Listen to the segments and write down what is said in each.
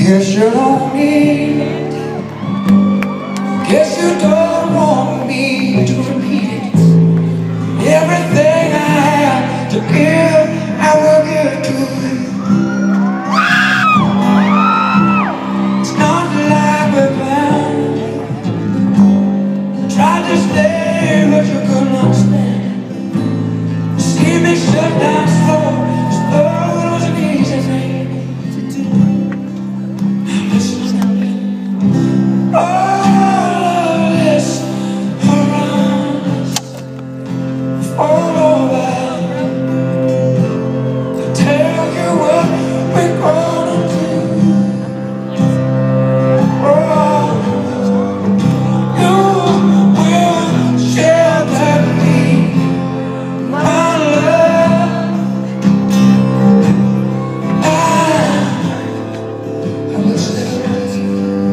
Guess you don't need it. Guess you don't want me to repeat it. Everything I have to give, I will give to you. It's not like we're bound. Tried to stay, but you couldn't understand. See me shut down slow, slow was an easy thing to do. All this around us, all over. I tell you what we're gonna do. Oh, you will shelter me, my love. I will shelter you.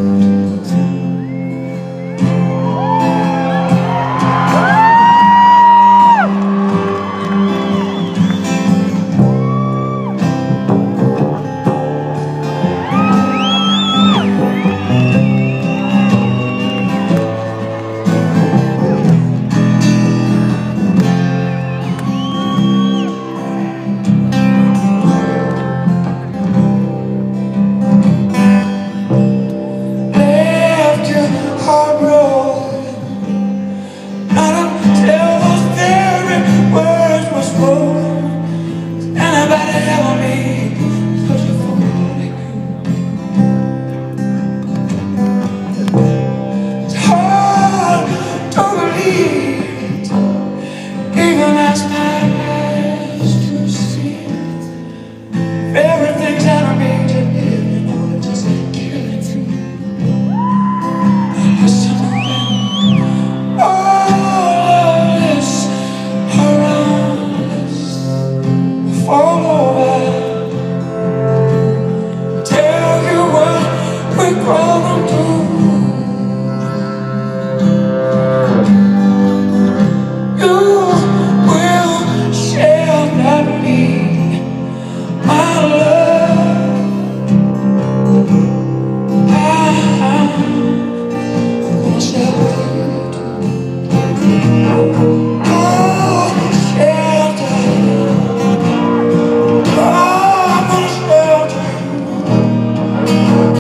Everything's out of me to live in order to give it to you. Listen to me. All this around us, fall over. Tell you what we're growing.